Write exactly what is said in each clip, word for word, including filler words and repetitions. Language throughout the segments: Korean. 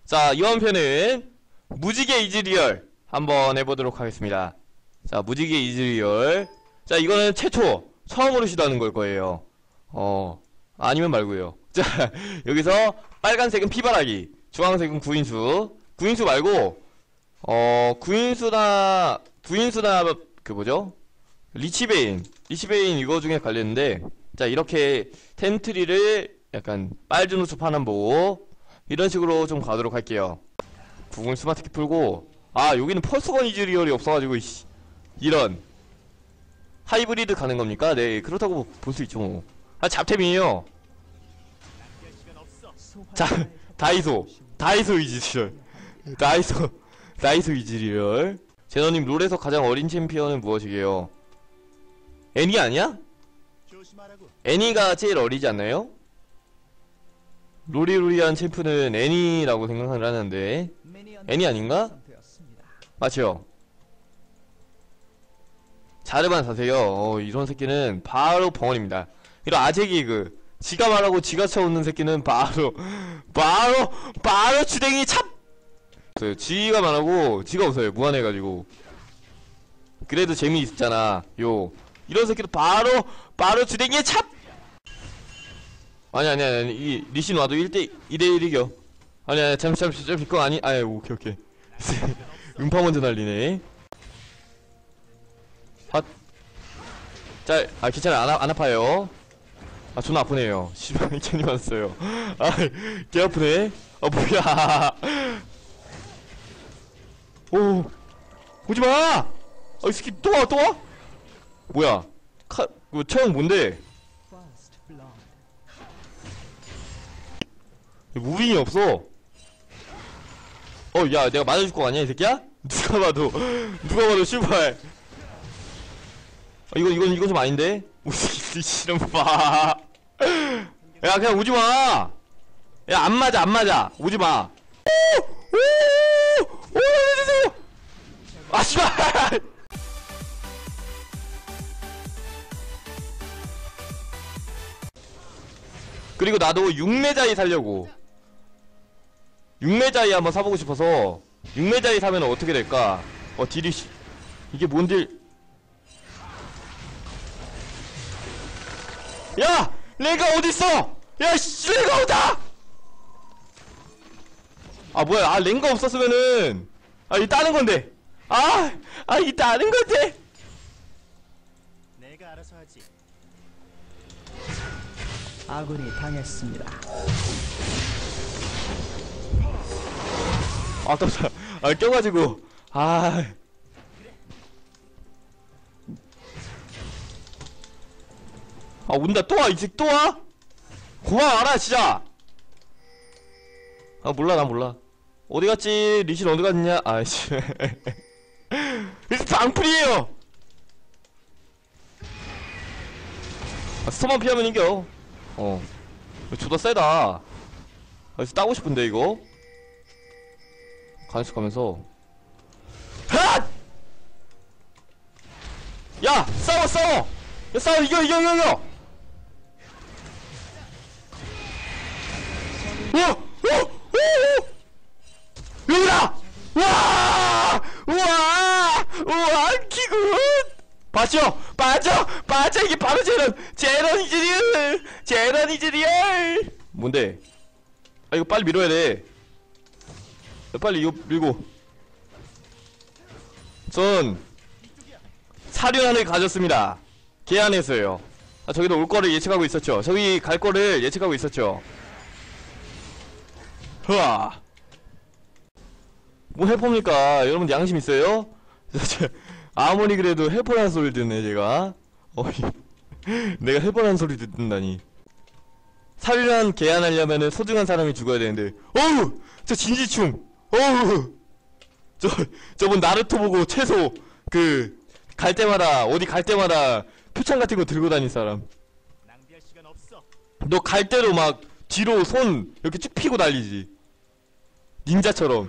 자, 이번 편은 무지개 이즈리얼 한번 해보도록 하겠습니다. 자, 무지개 이즈리얼. 자, 이거는 최초 처음으로 시도하는 걸 거예요. 어 아니면 말고요. 자, 여기서 빨간색은 피바라기, 주황색은 구인수. 구인수 말고 어 구인수나 구인수나 그 뭐죠? 리치베인 리치베인 이거 중에 갈렸는데, 자, 이렇게 텐트리를 약간 빨주 노초 파남 보고 이런 식으로 좀 가도록 할게요. 구글 스마트키 풀고, 아, 여기는 펄스건 이즈리얼이 없어가지고 이씨, 이런 하이브리드 가는 겁니까? 네, 그렇다고 볼 수 있죠 뭐. 아, 잡템이에요. 자, 다이소 다이소 이즈리얼 다이소 다이소 이즈리얼. 제너님, 롤에서 가장 어린 챔피언은 무엇이게요? 애니 아니야? 애니가 제일 어리지 않나요? 로리로리한 챔프는 애니라고 생각을 하는데 애니 아닌가? 맞죠? 자르반 사세요. 어, 이런 새끼는 바로 벙어리입니다. 이런 아재 개그, 지가 말하고 지가 쳐웃는 새끼는 바로 바로 바로 주댕이 찹! 지가 말하고 지가 웃어요. 무한해가지고. 그래도 재미있잖아 요. 이런 새끼도 바로 바로 주댕이에 찹! 아니 아니 아니 이 리신 와도 일 대 이 대 일 이겨. 아니 아니 잠시 잠시 잠시 그거 아니. 아이 오케이 오케이. 음파 먼저 날리네. 핫. 짤. 아, 괜찮아. 안, 안 아파요. 아, 존나 아프네요. 씨발 괜히 맞았어요. 아, 개 아프네. 아, 뭐야. 오, 오지마! 아, 이 새끼 또 와, 또 와? 뭐야. 카, 그 체형 뭔데? 무빙이 없어. 어, 야, 내가 맞아줄 거 아니야, 이 새끼야? 누가 봐도, 누가 봐도 슈발. 아, 이건, 이건, 이건 좀 아닌데? 우지, 싫은 봐. 야, 그냥 오지마! 야, 안 맞아, 안 맞아! 오지마! 오! 오! 오! 해주세요! 아, 씨발! 그리고 나도 육매자이 살려고. 육매자이 한번 사보고 싶어서. 육매자이 사면 어떻게 될까? 어, 딜이, 씨. 이게 뭔 딜. 야! 레가 어딨어! 야, 씨, 레가 오다! 아, 뭐야. 아, 랭가 없었으면은. 아, 이 따는 건데. 아! 아, 이 따는 건데! 내가 알아서 하지. 아군이 당했습니다. 아, 깜짝. 아, 껴가지고. 아. 아, 온다. 또 와. 이 새끼 또 와? 고마워라, 진짜. 아, 몰라. 난 몰라. 어디 갔지? 리신 어디 갔냐? 아이씨. 리신 방풀이에요! 아, 스톱만 피하면 이겨. 어. 존나 세다. 아, 그래서 따고 싶은데, 이거? 간식 가면서. 핫! 야! 싸워, 싸워! 야, 싸워! 이겨, 이겨, 이겨, 이겨! 오! 오! 오! 오! 여기다! 와! 우와! 우와! 기굿! 봤죠? 빠져! 빠져! 이게 바로 제런! 제런 이즈리얼! 제런 이즈리얼! 뭔데? 아, 이거 빨리 밀어야 돼. 야, 빨리 이거 밀고. 전 사륜안을 가졌습니다. 개안했어요. 아, 저기도 올 거를 예측하고 있었죠. 저기 갈 거를 예측하고 있었죠. 흐아. 뭐 해봅니까? 여러분 양심 있어요? 아무리 그래도 해보라는 소리 듣네 제가. 어이. 내가 해보라는 소리 듣는다니. 사륜안 개안하려면은 소중한 사람이 죽어야 되는데. 어우! 저 진지충! 어우! 저, 저분 나루토 보고 최소 그 갈 때마다 어디 갈 때마다 표창 같은 거 들고 다닌 사람. 낭비할 시간 없어. 너 갈 때도 막 뒤로 손 이렇게 쭉 피고 달리지. 닌자처럼.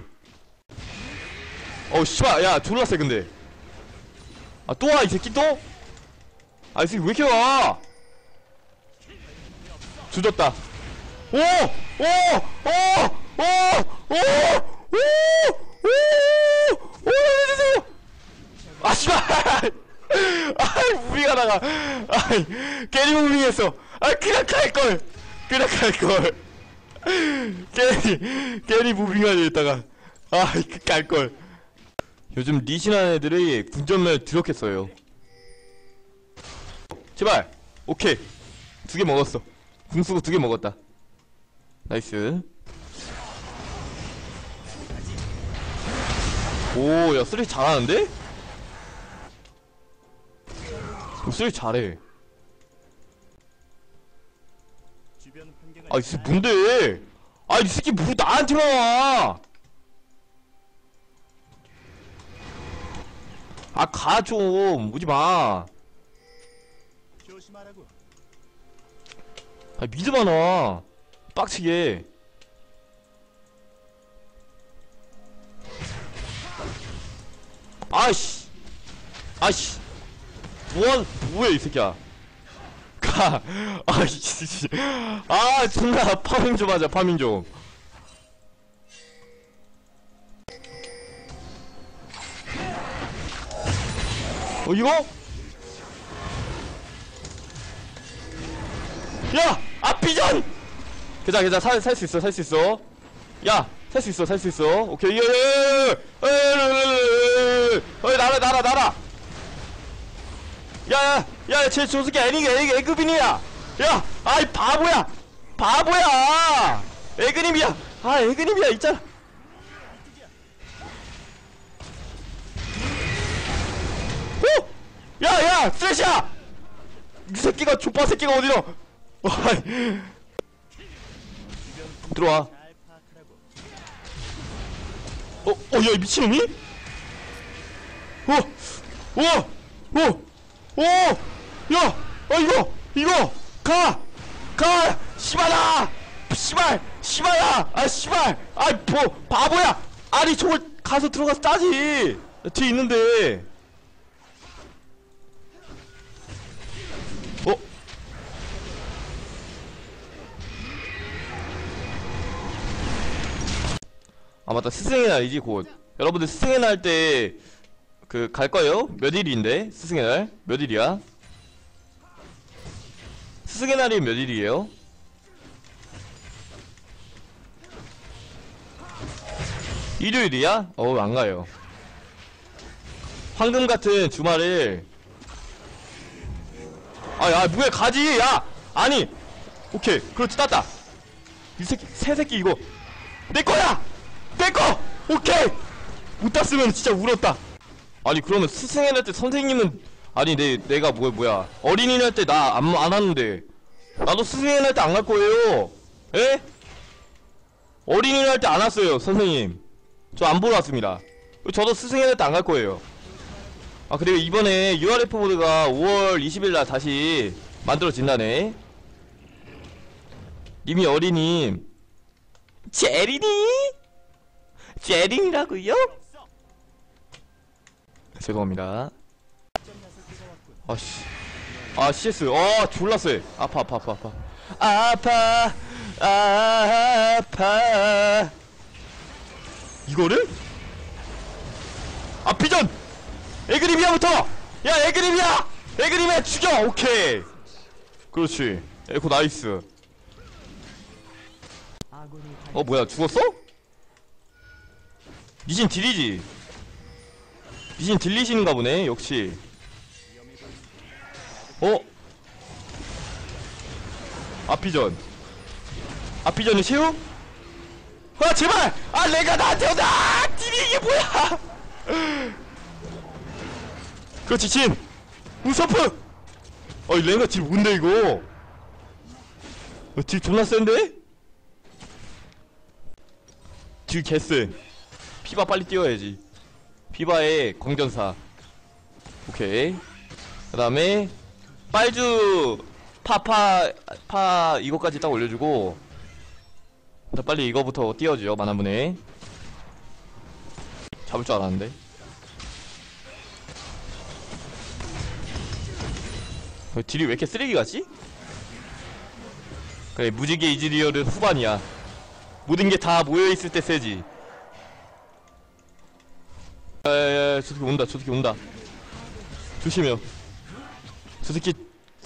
어우 씨발, 야 졸라 세 근데. 아 또 와 이 새끼 또? 아 이 새끼 왜 이렇게 와? 조졌다. 오! 오! 오! 오! 오! 괜히 무빙했어. 아 그냥 갈걸. 그냥 갈걸. 괜히 괜히 무빙하려 했다가 아 갈걸. 요즘 리신한 애들이 궁전멸 드럽겠어요. 제발. 오케이. 두 개 먹었어. 궁수고 두 개 먹었다. 나이스. 오, 야, 쓰리 잘하는데? 오, 쓰리 잘해. 주변 환경을 아, 이 새끼 뭔데? 아, 이 새끼 뭐 나한테만 와! 아, 가 좀. 오지 마. 조심하라고. 아, 미드만 와. 빡치게. 아이씨. 아이씨. 뭐한, 뭐야, 이 새끼야. 가. 아이씨. 아, 존나 파밍 좀 하자, 파밍 좀. 어, 이거? 야! 앞비전! 괜찮아, 괜찮아. 살, 살 수 있어, 살 수 있어. 야! 살 수 있어, 살 수 있어. 오케이, 예, 예, 예, 예, 예, 예, 날아, 날아, 날아! 야, 야, 야, 쟤, 저 새끼 애니, 애니, 애급인이야! 야! 아이, 바보야! 바보야! 애그님이야! 아, 애그님이야, 있잖아! 오! 야, 야! 쓰레쉬야! 이 새끼가, 족바 새끼가 어디로! 와이. 들어와. 잘 파악하라고. 어, 어, 야, 이 미친놈이? 어, 어, 어, 어, 야, 아, 이거, 이거, 가, 가, 씨발아, 씨발, 씨발아, 아, 씨발, 아, 뭐, 바보야, 아니, 저걸 가서 들어가서 따지. 뒤에 있는데. 어? 아 맞다, 스승의 날이지 곧. 여러분들 스승의 날 때 그 갈거예요? 몇 일인데? 스승의 날? 몇 일이야? 스승의 날이 몇 일이에요? 일요일이야? 어우 안가요. 황금 같은 주말을. 아야 뭐야 가지 야! 아니 오케이 그렇지 땄다. 이 새끼 새새끼 이거 내거야! 내꺼! 오케이! 못 땄으면 진짜 울었다. 아니 그러면 스승의 날 때 선생님은 아니 내, 내가 뭐야 뭐야 어린이날 때 나 안 안 하는데 나도 스승의 날 때 안 갈 거예요. 에? 어린이날 때 안 왔어요 선생님. 저 안 보러 왔습니다. 저도 스승의 날 때 안 갈 거예요. 아 그리고 이번에 유알에프 모드가 오월 이십일 날 다시 만들어진다네. 님이 어린이 제리니? 제린이라고요? 죄송합니다. 아씨, 아 씨에스, 아 졸라 쎄. 아파 아파 아파 아파 아파 아파. 이거를? 아 비전! 에그리비아부터! 야 에그리비아! 에그리비아 죽여! 오케이. 그렇지. 에코 나이스. 아군이 어 뭐야 죽었어? 니신 딜이지? 니신 딜리시는가 보네 역시. 어? 앞비전 앞비전이 채우? 아 제발! 아 내가 나한테 온다! 아, 딜이 이게 뭐야! 그렇지 진! 우서프! 어이 랭가 딜 뭔데 이거? 어, 딜 존나 센데? 딜 개쎄. 피바 빨리 띄워야지. 피바의 광전사. 오케이. 그 다음에 빨주 파파 파 이거까지 딱 올려주고 자, 빨리 이거부터 띄워줘요. 만화분에 잡을 줄 알았는데. 어, 딜이 왜 이렇게 쓰레기 같지? 그래 무지개 이즈리얼은 후반이야. 모든 게 다 모여있을 때 세지. 야야야 저 새끼 온다 저 새끼 온다. 조심해요. 저 새끼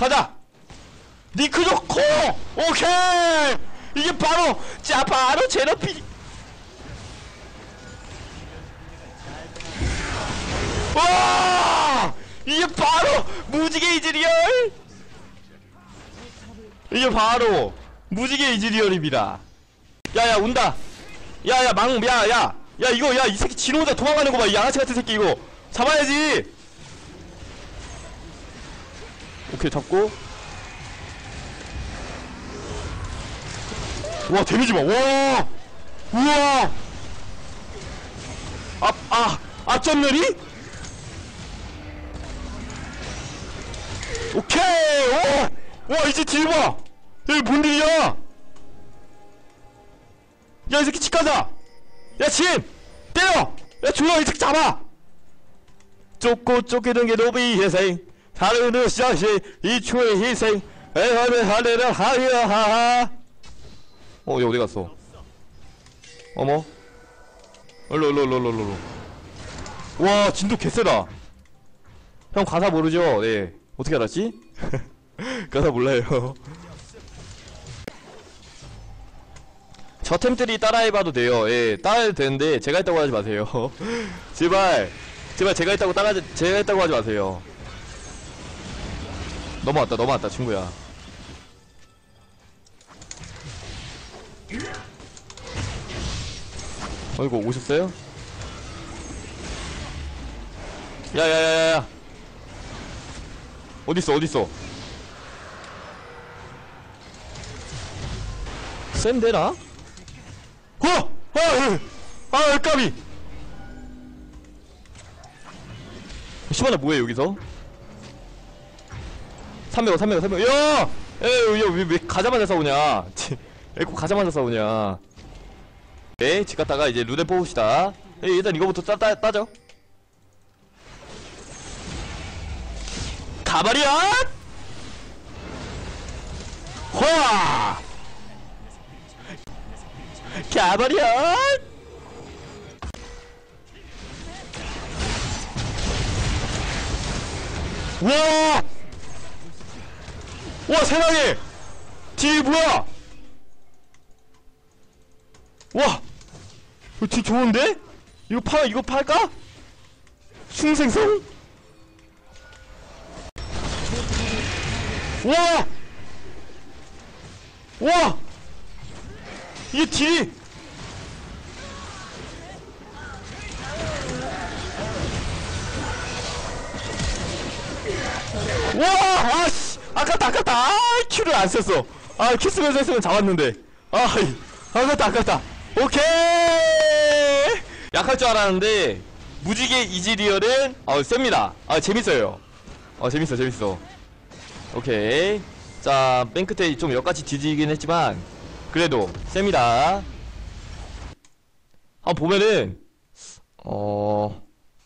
가자. 니크 좋고. 오케이. 이게 바로 자 바로 제너피. 와 이게 바로 무지개 이즈리얼. 이게 바로 무지개 이즈리얼입니다. 야야 온다. 야야 망 야야 야 이거 야 이 새끼 진호 혼자 도망가는 거 봐. 이 양아치 같은 새끼 이거 잡아야지. 오케이 잡고. 와 데미지 봐. 와 우와 아아 앞전멸이. 오케이. 오! 와 이제 딜 봐. 여기 뭔 일이야. 야 이 새끼 집 가자. 야 진 때려. 야 조용히 이 새끼 잡아. 쫓고 쫓기는 게 노비 희생 다루는 샷이 이초의 희생 에하네 하네라 하야하하. 어 얘 어디 갔어. 어머 얼로 얼로 얼로 얼로 얼로. 와 진도 개쎄다. 형 가사 모르죠? 네 어떻게 알았지? 가사 몰라요. 저 템들이 따라해봐도 돼요. 예, 따라해도 되는데 제가 했다고 하지 마세요. 제발, 제발 제가 했다고 따라 제가 했다고 하지 마세요. 넘어왔다, 넘어왔다, 친구야. 어이구 오셨어요? 야야야야야. 어딨어, 어딨어? 센데라? 어! 아! 아! 까비! 시바나 뭐해 여기서? 삼백원 삼백원 삼백원. 야! 에이 야 왜 왜 가자마자 싸우냐. 에코 가자마자 싸우냐. 네 집 갔다가 이제 루덴 뽑읍시다. 에이, 일단 이거부터 따, 따, 따죠. 가버려! 화! 가버려! 와! 와 세상에! 딜 뭐야? 와! 이거 딜 좋은데? 이거 팔 이거 팔까? 숭생성? 와! 와! 이게 딜이 와! 아씨! 아깝다 아깝다! 아 큐를 안 썼어. 아 큐 쓰면서 했으면 잡았는데. 아 아깝다 아깝다. 오케이! 약할 줄 알았는데 무지개 이즈리얼은 어 셉니다. 아 재밌어요. 어 재밌어 재밌어. 오케이. 자 맨 끝에 좀 역같이 뒤지긴 했지만 그래도 셉니다. 한번 보면은 어...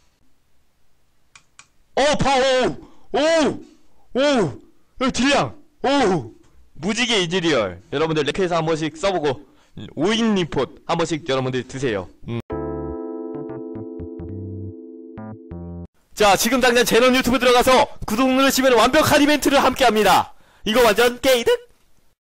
어 파오! 오! 오! 여기 딜량! 오! 무지개 이즈리얼 여러분들 레크에서 한 번씩 써보고 오인 리포트 한 번씩 여러분들 드세요. 음. 자 지금 당장 제넌 유튜브 들어가서 구독 누르시면 완벽한 이벤트를 함께합니다. 이거 완전 게이득!